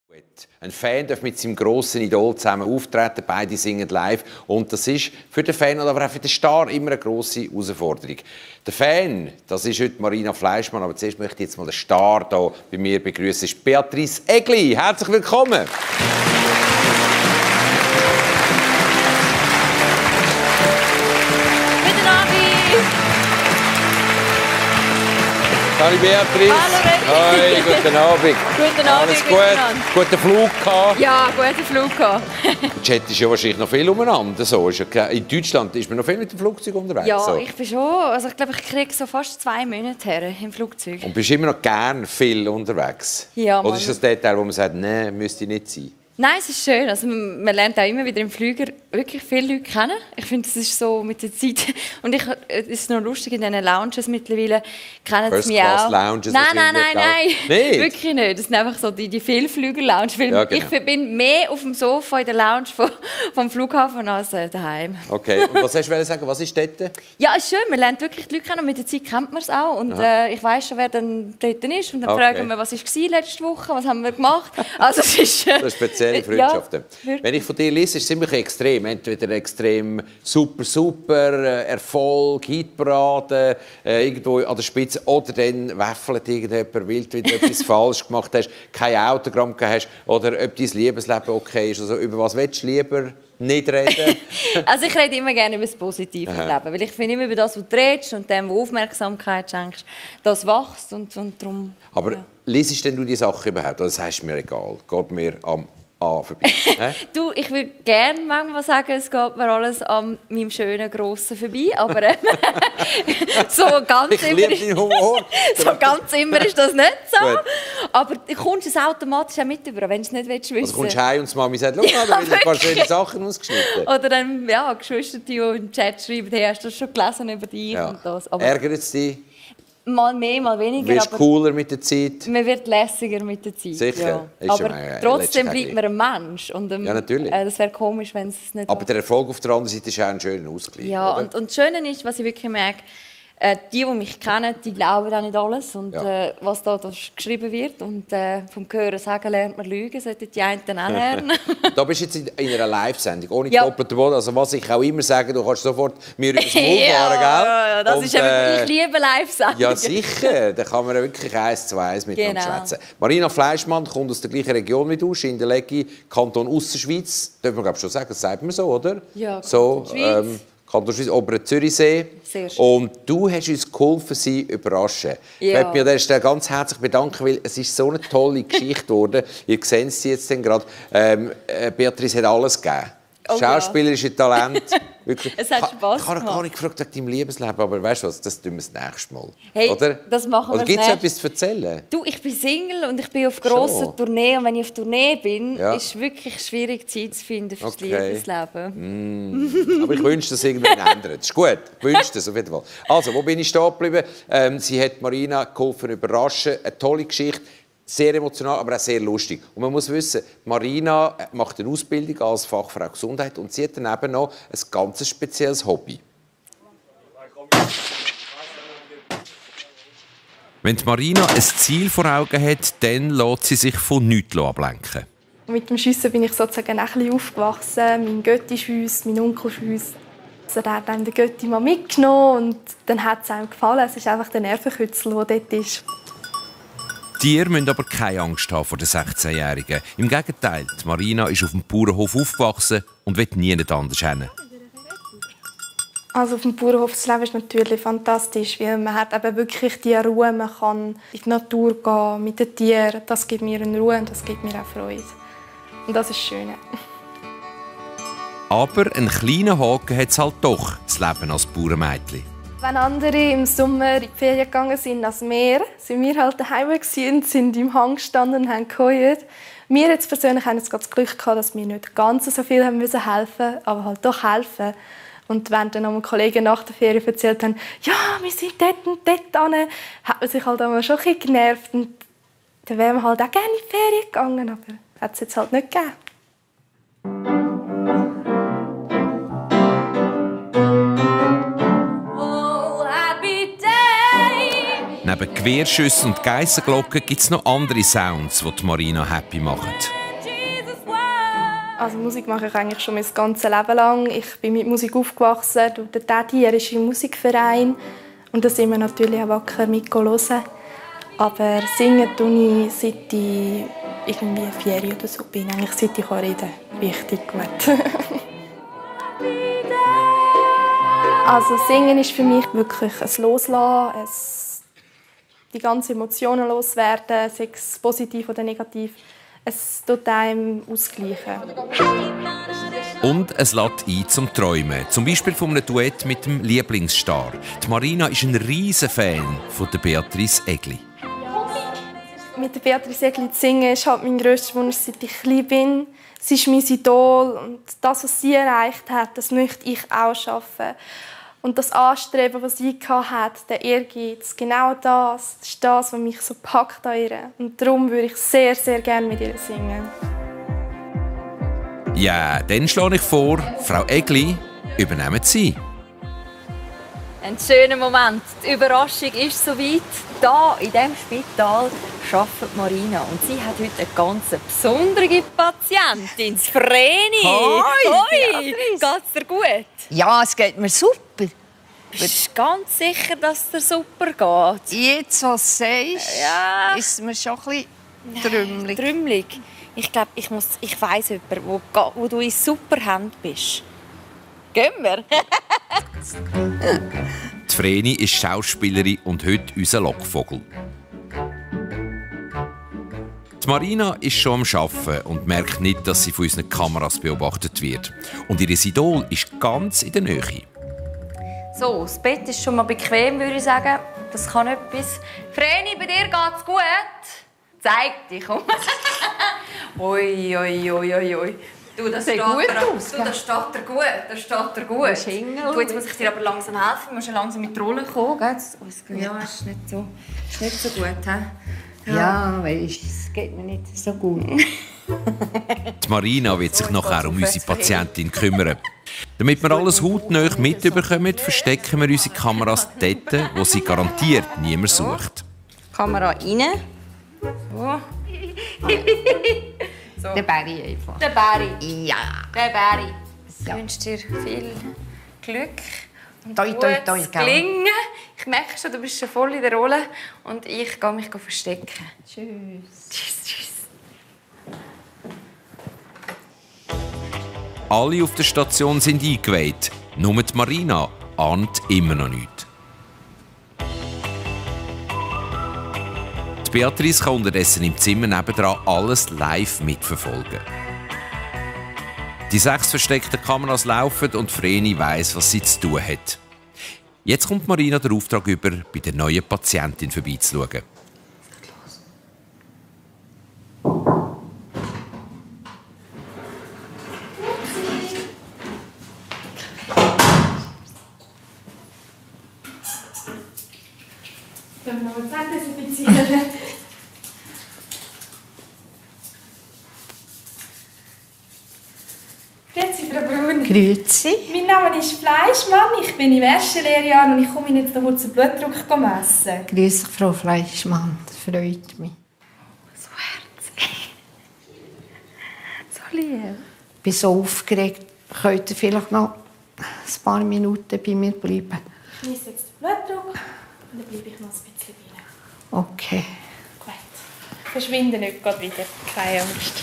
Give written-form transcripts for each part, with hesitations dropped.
Ein Fan darf mit seinem grossen Idol zusammen auftreten, beide singen live. Und das ist für den Fan, aber auch für den Star immer eine grosse Herausforderung. Der Fan, das ist heute Marina Fleischmann, aber zuerst möchte ich jetzt mal den Star hier bei mir begrüßen. Das ist Beatrice Egli. Herzlich willkommen. Hallo Beatrice. Hallo René. Hoi, guten Abend. Guten Abend. Alles gut? Guten Flug gehabt? Ja, guten Flug gehabt. Du chattest ja wahrscheinlich noch viel umeinander. So. In Deutschland ist man noch viel mit dem Flugzeug unterwegs. Ja, so. ich bin schon. Also ich glaube, ich kriege so fast 2 Monate her im Flugzeug. Und bist immer noch gern viel unterwegs? Ja, oder ist das der Teil, wo man sagt, nein, müsste nicht sein? Nein, es ist schön. Also man lernt auch immer wieder im Flüger wirklich viele Leute kennen. Ich finde, es ist so mit der Zeit. Und es ist noch lustig, in diesen Lounges mittlerweile kennen sie mich auch. Lounges? Nein. Nicht? Wirklich nicht. Das sind einfach so die Vielflüger-Lounge. Ja, genau. Ich bin mehr auf dem Sofa in der Lounge vom Flughafen als daheim. Okay. Und was hast du sagen? Was ist dort? Ja, es ist schön. Man lernt wirklich die Leute kennen und mit der Zeit kennt man es auch. Und ich weiss schon, wer dann dort ist. Und dann fragen wir, was war letzte Woche, was haben wir gemacht. Also es ist... Das ist spezielle Freundschaften. Ja, wenn ich von dir lese, ist es ziemlich extrem. Entweder extrem super, Erfolg, Hitparade, irgendwo an der Spitze, oder dann wäffelt irgendjemand wild, wenn du etwas falsch gemacht hast, kein Autogramm gehabt hast, oder ob dein Liebesleben okay ist. Also, über was willst du lieber nicht reden? Also ich rede immer gerne über das positive Leben, weil ich finde immer über das, was du redest und dem, wo Aufmerksamkeit schenkst, das wächst und darum... Aber liest denn du die Sachen überhaupt? Oder sagst du mir egal? Geht mir am vorbei. Du, ich würde gerne manchmal sagen, es geht mir alles an meinem schönen Grossen vorbei, aber so ganz immer ist das nicht so. Gut. Aber du kommst es automatisch auch mit über, wenn du es nicht wissen willst. Also kommst du heim und die Mami sagt, schau mal, da haben ein paar schöne Sachen ausgeschnitten. Oder dann Geschwister, die im Chat schreiben, hey, hast du das schon gelesen über dich und das. Aber ärgert es dich? Mal mehr, mal weniger. Wirst du cooler mit der Zeit? Man wird lässiger mit der Zeit. Sicher. Ja. Aber trotzdem bleibt man ein Mensch. Und, ja, natürlich. Das wäre komisch, wenn es nicht Aber der Erfolg auf der anderen Seite ist auch ein schöner Ausgleich. Ja, oder? Und das Schöne ist, was ich wirklich merke, die mich kennen, die glauben auch nicht alles. Und was da geschrieben wird. Und vom Hören sagen lernt man lügen, sollten die einen auch lernen. Da bist du jetzt in einer Live-Sendung, ohne doppelten Boden. Also was ich auch immer sage, du kannst sofort mir übers Maul fahren, gell? Ja, das ist eben, ich liebe Live-Sendungen. Ja, sicher. Da kann man wirklich 1 zu 1 miteinander schwätzen. Marina Fleischmann kommt aus der gleichen Region wie du, Schindeleggi, Kanton Ausserschweiz. Darf man glaube schon sagen, das sagt man so, oder? Ja, so, Kanton Schweiz, Oberen Zürichsee. Sehr schön. Und du hast uns geholfen, sie zu überraschen. Ja. Ich möchte mich an dieser Stelle ganz herzlich bedanken, weil es ist so eine tolle Geschichte geworden. Ihr seht sie jetzt gerade. Beatrice hat alles gegeben. Schauspielerische Talent. Wirklich. Es hat Spass gemacht. Ich habe gar nicht gefragt nach deinem Liebesleben, aber weißt du was, das tun wir das nächste Mal. Hey, oder? Das machen wir. Oder gibt es etwas zu erzählen? Du, ich bin Single und ich bin auf grosser Tournee. Und wenn ich auf Tournee bin, ist es wirklich schwierig, Zeit zu finden für das Liebesleben. Aber ich wünsche, dass irgendwann ändert. Das ist gut. Ich wünsche das auf jeden Fall. Also, wo bin ich stehen geblieben? Sie hat Marina geholfen, überraschen. Eine tolle Geschichte. Sehr emotional, aber auch sehr lustig. Und man muss wissen, Marina macht eine Ausbildung als Fachfrau Gesundheit und sie hat daneben noch ein ganz spezielles Hobby. Wenn Marina ein Ziel vor Augen hat, dann lässt sie sich von nichts ablenken. Mit dem Schiessen bin ich sozusagen ein bisschen aufgewachsen. Mein Götti schiesst, mein Onkel schiesst. Also der hat einem den Götti mal mitgenommen und dann hat es einem gefallen. Es ist einfach der Nervenkitzel, der dort ist. Die Tiere müssen aber keine Angst haben vor den 16-Jährigen. Im Gegenteil, die Marina ist auf dem Bauernhof aufgewachsen und will nie anders hin. Also auf dem Bauernhof zu leben ist natürlich fantastisch, weil man hat eben wirklich die Ruhe, man kann in die Natur gehen, mit den Tieren. Das gibt mir eine Ruhe und das gibt mir auch Freude. Und das ist schön. Aber einen kleinen Haken hat es halt doch, das Leben als Bauernmädchen. Wenn andere im Sommer in die Ferien gegangen sind ans Meer, sind wir halt daheim und sind im Hang gestanden und haben geheult. Wir jetzt persönlich haben jetzt das Glück gehabt, dass wir nicht ganz so viel haben müssen helfen, aber halt doch helfen. Und wenn dann ein Kollegen nach der Ferien erzählt haben, ja, wir sind dort und dort hin, hat man sich halt schon ein bisschen genervt. Und dann wären wir halt auch gerne in die Ferien gegangen, aber hat es jetzt halt nicht gegeben. Neben Gewehrschüssen und Geissenglocken gibt es noch andere Sounds, die Marina happy machen. Also Musik mache ich eigentlich schon mein ganzes Leben lang. Ich bin mit Musik aufgewachsen. Der Daddy, er ist im Musikverein. Und da sind wir natürlich auch wacker mitzuhören. Aber singen tue ich, seit ich irgendwie 4 oder so bin. Eigentlich seit ich reden kann. Richtig gut. Also singen ist für mich wirklich ein Loslassen, die ganzen Emotionen loswerden, sei es positiv oder negativ. Es tut einem ausgleichen. Und es lädt ein zum Träumen. Zum Beispiel von einem Duett mit dem Lieblingsstar. Die Marina ist ein riesen Fan von der Beatrice Egli. Mit der Beatrice Egli zu singen ist halt mein grösster Wunsch, seit ich klein bin. Sie ist mein Idol und das, was sie erreicht hat, das möchte ich auch schaffen. Und das Anstreben, das sie hatte, der Ehrgeiz, genau das ist das, was mich so packt an ihr. Und darum würde ich sehr, sehr gerne mit ihr singen. Ja, dann schlage ich vor, Frau Egli, übernehmen Sie. Ein schöner Moment. Die Überraschung ist soweit. Hier in diesem Spital arbeitet Marina. Und sie hat heute eine ganz besondere Patientin, das Vreni. Hoi, Geht's dir gut? Ja, es geht mir super. Bist du ganz sicher, dass es dir super geht? Jetzt, was du sagst, Ja. ist mir schon ein bisschen trümmelig. Trümmelig. Ich glaube, ich weiss jemanden, wo du in super Händen bist. Gehen wir? Die Vreni ist Schauspielerin und heute unser Lockvogel. Die Marina ist schon am Arbeiten und merkt nicht, dass sie von unseren Kameras beobachtet wird. Und ihr Idol ist ganz in der Nähe. So, das Bett ist schon mal bequem, würde ich sagen. Das kann etwas. Vreni, bei dir geht's gut? Zeig dich, komm. Ui, ui, ui, ui, ui. Du, das steht gut dir aus, du, das steht dir gut. Das steht dir gut. Schingel. Du, jetzt muss ich dir aber langsam helfen. Du musst ja langsam mit die Rolle kommen. Ja, ist nicht so gut. He? Ja, weisst, es geht mir nicht so gut. Die Marina wird sich nachher um unsere Patientin kümmern. Damit wir alles hautnah mitbekommen, verstecken wir unsere Kameras dort, wo sie garantiert niemand sucht. Kamera rein. So. Der Barry einfach. Der Barry. Ja. Der Barry. Ich Ja. wünsche dir viel Glück und Toi, toi, toi, gutes gell? Gelingen. Ich merke schon, du bist schon voll in der Rolle und ich gehe mich verstecken. Tschüss. Tschüss. Alle auf der Station sind eingeweiht. Nur die Marina ahnt immer noch nichts. Die Beatrice kann unterdessen im Zimmer nebendran alles live mitverfolgen. Die 6 versteckten Kameras laufen und Vreni weiss, was sie zu tun hat. Jetzt kommt Marina den Auftrag über, bei der neuen Patientin vorbeizuschauen. Können wir noch mal desinfizieren? Grüezi, Frau Brun. Grüezi. Mein Name ist Fleischmann, ich bin im ersten Lehrjahr und ich komme jetzt noch kurz den Blutdruck messen. Grüß dich, Frau Fleischmann. Das freut mich. So herzlich. So lieb. Ich bin so aufgeregt. Könnt ihr vielleicht noch ein paar Minuten bei mir bleiben? Ich messe jetzt den Blutdruck und dann bleibe ich noch ein bisschen bei Ihnen. Okay. Gut. Verschwinde nicht gerade wieder, keine Angst.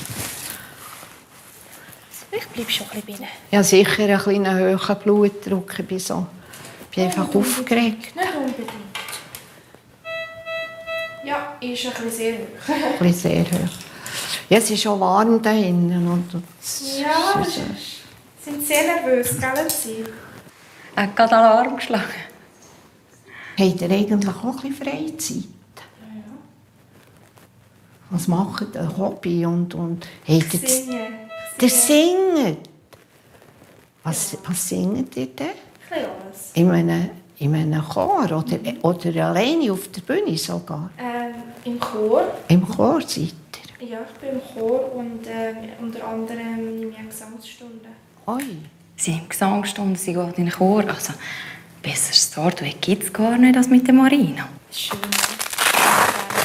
Ich bleibe schon ein bisschen bei Ihnen. Ja, sicher einen kleinen hohen Blutdruck. Ich bin einfach aufgeregt. Nicht unbedingt. Ja, ist ein bisschen sehr hoch. Ein bisschen sehr hoch. Ja, es ist schon warm da drinnen. Ja, Sie sind sehr nervös, gell, Sie? Er hat gerade Alarm geschlagen. Habt ihr eigentlich auch ein bisschen Freizeit? Ja. Was macht ihr? Ein Hobby? Und habt ihr Singen. ihr singt? Was singt ihr denn? Ein bisschen alles. In einem Chor oder alleine auf der Bühne sogar? Im Chor. Im Chor seid ihr? Ja, ich bin im Chor und unter anderem in meiner Gesangsstunde. Oi. Sie haben Gesangsstunde, sie geht in den Chor. Also, besseres Startweg gibt es gar nicht als mit der Marina. Schön.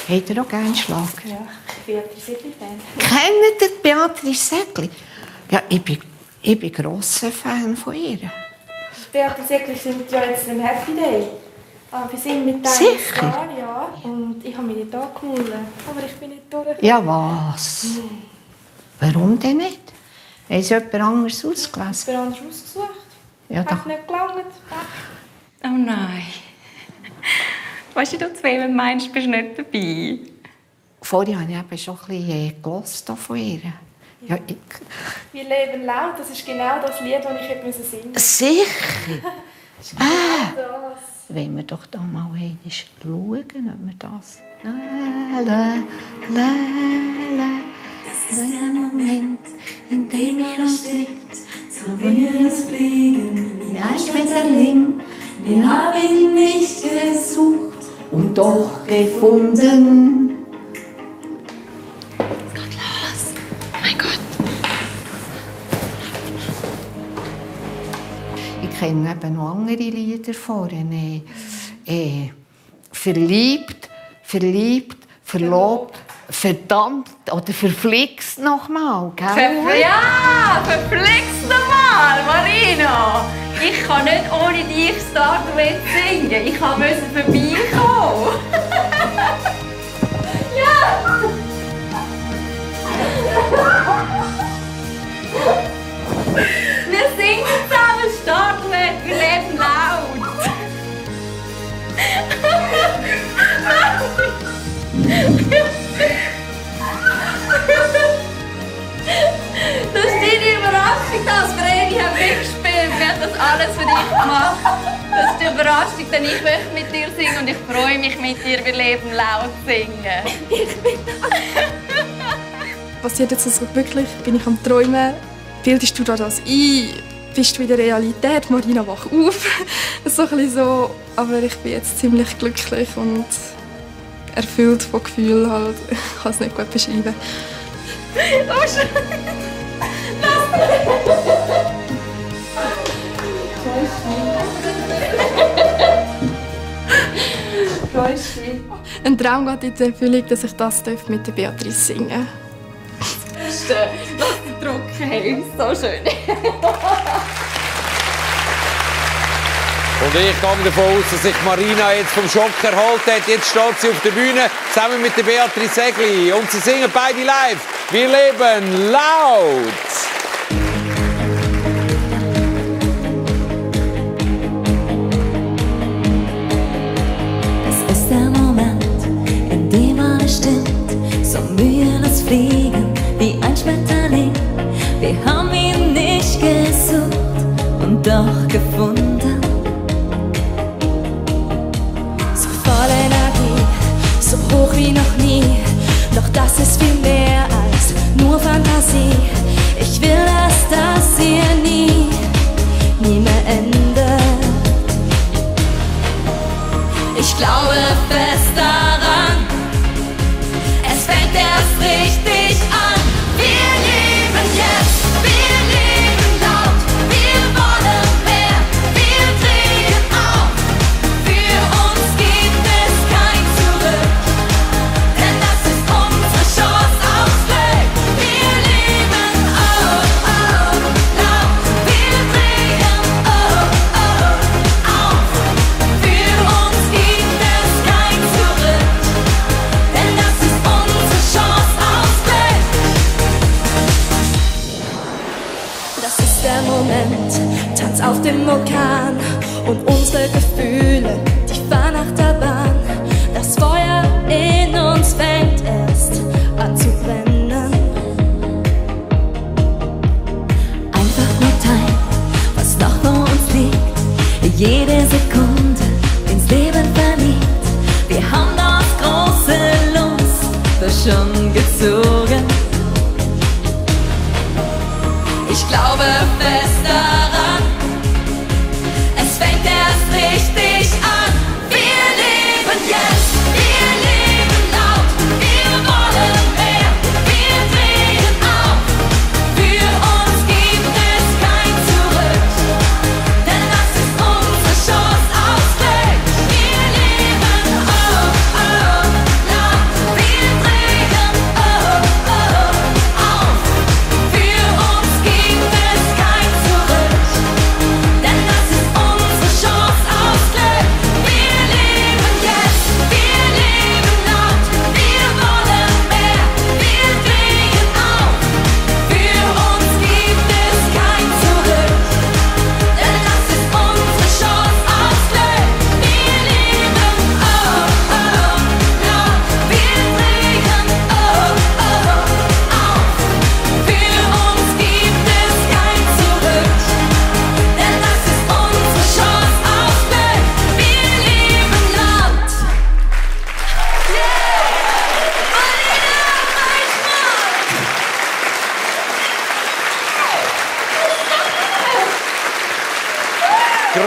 Habt ihr auch gerne Schlager? Ja, ich bin Beatrice Segli-Fan. Kennt ihr Beatrice Segli? Ja, ich bin grosser Fan von ihr. Beatrice Segli sind ja jetzt im Happy Day. Wir sind mit dem Sicher? Ja. Und ich habe mich nicht angemeldet. Aber ich bin nicht durch. Ja, was? Warum denn nicht? Haben Sie jemand anderes ausgelesen? Jemand anderes ausgesucht. Ja, Hat nicht gelangt. Oh nein. Weißt du, zwei, wenn du meinst, bist du nicht dabei. Vorher habe ich eben schon ein bisschen gehört von ihr. Ja, Wir leben laut, das ist genau das Lied, das ich hätte singen musste. sicher? Das. Wollen wir doch da mal einmal schauen, ob wir das... La, la, la, la. Das ist der Moment, in dem ich uns liegt, so wie es fliegen, wie ein Schmetterling. Wir haben ihn nicht gesucht und doch gefunden. Es geht los. Oh mein Gott. Ich kenne eben noch andere Lieder vorne. Verliebt, verlobt, verdammt oder verflixt nochmal, gell? Ja, verflixt nochmal, Marino. Ich kann nicht ohne dich Starduett singen. Ich musste vorbeikommen. Ja! Wir singen zusammen Starduett, wir leben laut. Das ist deine Überraschung, dass Vreni mitgespielt hat. Wir haben das alles für dich gemacht. Das ist die Überraschung, denn ich möchte mit dir singen und ich freue mich mit dir. Wir leben laut singen. Passiert jetzt also wirklich? Bin ich am Träumen? Bildest du da das ein? Bist du in der Realität? Marina, wach auf! So ein bisschen so. Aber ich bin jetzt ziemlich glücklich und erfüllt von Gefühlen. Halt. Ich kann es nicht gut beschreiben. Oh, schön. Ein Traum geht in die Erfüllung, dass ich das mit der Beatrice singen Schön. Lass den Druck haben. So schön. Und ich gehe davon aus, dass sich Marina jetzt vom Schock erholt hat. Jetzt steht sie auf der Bühne zusammen mit der Beatrice Segli. Und sie singen beide live. Wir leben laut. Es ist der Moment, in dem alles stimmt. So mühelos fliegen wie ein Schmetterling. Wir haben ihn nicht gesucht und doch gefunden. Voll Energie, so hoch wie noch nie. Doch das ist viel mehr als nur Fantasie. Ich will, dass das hier nie mehr endet. Ich glaube fest daran, es fängt erst richtig an. Wir leben jetzt, wir leben laut, wir wollen mehr, wir drehen auf. Für uns gibt es kein Zurück, denn das ist unsere Chance aufs Glück. Wir leben laut, wir drehen auf. Für uns gibt es kein Zurück, denn das ist unsere Chance aufs Glück. Das ist der Moment, Tanz auf dem Vulkan und unsere Gefühle, die fahren nach der Bahn. Das Feuer in uns fängt erst an zu brennen. Einfach nur teilen, was noch vor uns liegt. Jede Sekunde ins Leben verliebt. Wir haben das große Los schon gezogen. Ich glaube fest daran, es fängt erst richtig an. Wir leben jetzt, wir leben laut, wir wollen mehr, wir drehen auf. Für uns gibt es kein Zurück, denn das ist unsere Chance aufs Glück. Wir leben laut,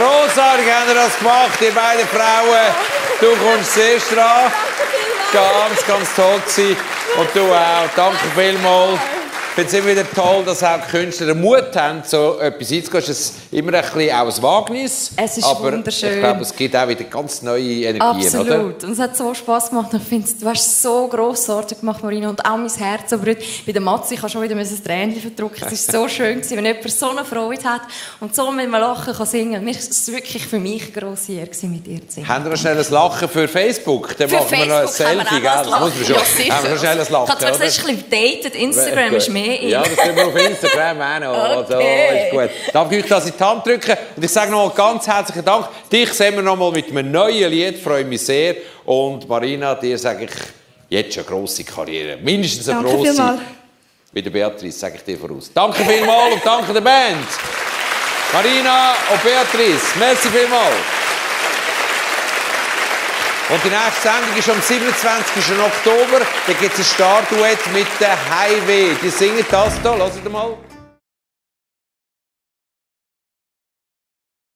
Grossartig habt ihr das gemacht, ihr beiden Frauen. Du kommst zuerst dran. Ganz, ganz toll gewesen. Und du auch. Danke vielmals. Ich finde es immer wieder toll, dass auch Künstler den Mut haben, so etwas einzugehen. Es ist immer ein bisschen auch ein Wagnis. Es ist aber wunderschön. Ich glaube, es gibt auch wieder ganz neue Energien, Absolut. oder? Und es hat so Spass gemacht. Ich finde, du hast es so grossartig gemacht, Marina. Und auch mein Herz. Aber bei der Matze, ich habe schon wieder ein Tränchen verdrücken. Es war so schön, wenn jemand so eine Freude hat und so mit einem Lachen kann singen kann. Es war wirklich für mich eine grosse Ehre, mit dir zu singen. Haben wir noch schnell ein Lachen für Facebook? Dann machen wir noch ein Selfie, gell? Haben wir noch schnell ein Lachen. Ich habe zwar gesagt, ein bisschen dated. Instagram ist mehr in. Ja, das können wir auf Instagram auch noch. Okay. Also, ist gut. Darf ich euch das in die Hand drücken? Und ich sage noch mal ganz herzlichen Dank. Dich sehen wir noch mal mit einem neuen Lied. Freue mich sehr. Und Marina, dir sage ich jetzt schon eine grosse Karriere. Mindestens eine grosse. Vielmals. Wie der Beatrice, sage ich dir voraus. Danke vielmals und danke der Band. Marina und Beatrice, merci vielmals. Und die nächste Sendung ist am 27. Oktober. Da gibt es ein Starduett mit der Highway. Die singen das hier. Hört mal.